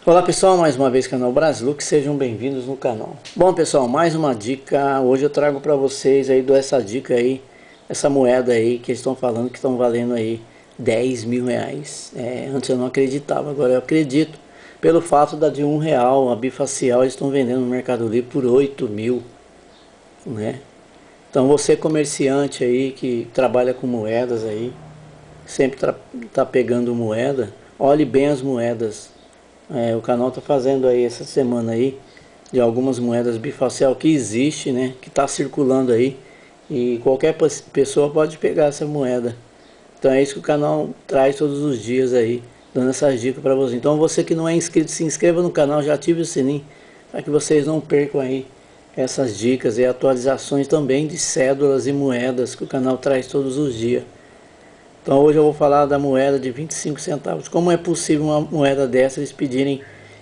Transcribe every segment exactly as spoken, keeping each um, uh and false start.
Olá pessoal, mais uma vez canal Brasilux, sejam bem-vindos no canal. Bom pessoal, mais uma dica, hoje eu trago para vocês aí, dou essa dica aí, essa moeda aí que eles estão falando que estão valendo aí dez mil reais. É, antes eu não acreditava, agora eu acredito, pelo fato da de um real, a bifacial, eles estão vendendo no Mercado Livre por oito mil, né? Então você comerciante aí que trabalha com moedas aí, sempre tá pegando moeda, olhe bem as moedas. É, o canal está fazendo aí essa semana aí de algumas moedas bifacial que existe, né, que está circulando aí, e qualquer pessoa pode pegar essa moeda. Então é isso que o canal traz todos os dias aí, dando essas dicas para você. Então você que não é inscrito, se inscreva no canal, já ative o sininho para que vocês não percam aí essas dicas e atualizações também de cédulas e moedas que o canal traz todos os dias. Então hoje eu vou falar da moeda de vinte e cinco centavos. Como é possível uma moeda dessa eles pedirem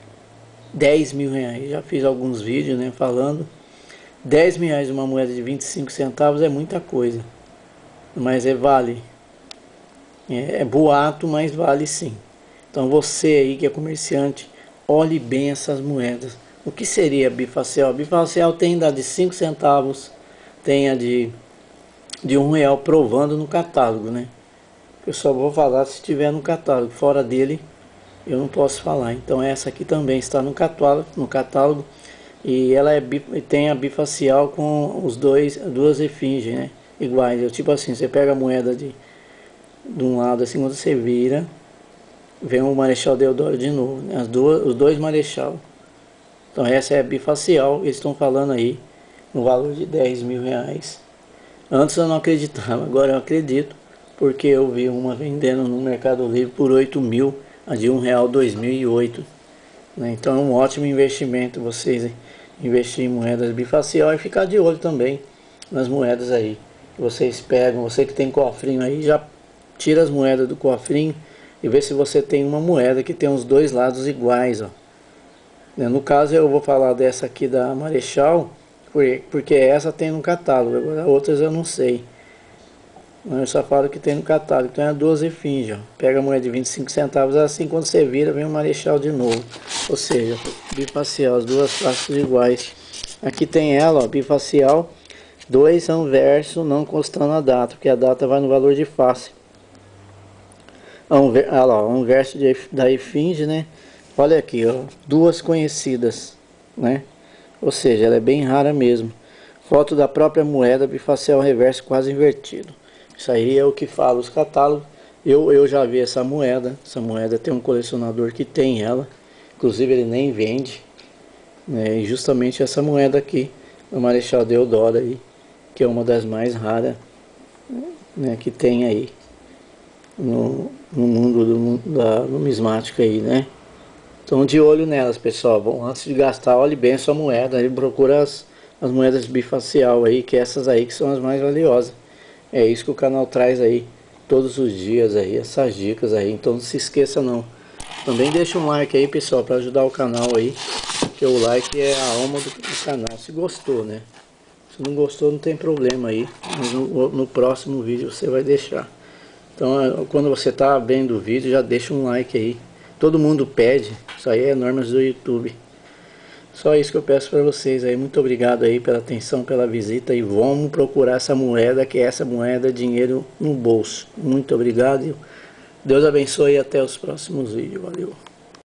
dez mil reais? Já fiz alguns vídeos, né, falando. dez mil reais uma moeda de vinte e cinco centavos é muita coisa. Mas é vale. É, é boato, mas vale sim. Então você aí que é comerciante, olhe bem essas moedas. O que seria bifacial? Bifacial tem da de cinco centavos, tem a de, de um real provando no catálogo, né? Eu só vou falar se estiver no catálogo, fora dele eu não posso falar. Então essa aqui também está no catálogo, no catálogo e ela é tem a bifacial com os dois, duas efígies, né, iguais. Eu, tipo assim, você pega a moeda de, de um lado assim, quando você vira, vem o Marechal Deodoro de novo, né, as duas, os dois Marechal. Então essa é a bifacial, eles estão falando aí no valor de dez mil reais. Antes eu não acreditava, agora eu acredito, porque eu vi uma vendendo no Mercado Livre por oito mil, a de um real dois mil e oito, né? Então é um ótimo investimento vocês investir em moedas bifacial e ficar de olho também nas moedas aí que vocês pegam. Você que tem cofrinho aí, já tira as moedas do cofrinho e vê se você tem uma moeda que tem os dois lados iguais, ó. No caso eu vou falar dessa aqui da Marechal, porque essa tem no catálogo, agora outras eu não sei. Eu só falo que tem no catálogo. Então é duas efígies, ó. Pega a moeda de vinte e cinco centavos assim, quando você vira vem o Marechal de novo. Ou seja, bifacial, as duas faces iguais. Aqui tem ela, ó, bifacial, dois anverso não constando a data, porque a data vai no valor de face. Olha lá, um verso de, da efígie, né? Olha aqui, ó, duas conhecidas, né? Ou seja, ela é bem rara mesmo. Foto da própria moeda, bifacial reverso quase invertido. Isso aí é o que fala os catálogos. Eu, eu já vi essa moeda. Essa moeda tem um colecionador que tem ela. Inclusive ele nem vende, né? E justamente essa moeda aqui, o Marechal Deodoro aí, que é uma das mais raras, né, que tem aí no, no mundo do, da numismática aí, né? Então de olho nelas, pessoal. Bom, antes de gastar, olhe bem a sua moeda. Aí procura as, as moedas bifacial aí, que essas aí que são as mais valiosas. É isso que o canal traz aí todos os dias aí, essas dicas aí. Então não se esqueça não. Também deixa um like aí, pessoal, para ajudar o canal aí, que o like é a alma do, do canal. Se gostou, né? Se não gostou, não tem problema aí. Mas no, no próximo vídeo você vai deixar. Então quando você tá vendo o vídeo, já deixa um like aí. Todo mundo pede, isso aí é normas do YouTube. Só isso que eu peço para vocês aí. Muito obrigado aí pela atenção, pela visita. E vamos procurar essa moeda, que é essa moeda dinheiro no bolso. Muito obrigado. Deus abençoe e até os próximos vídeos. Valeu.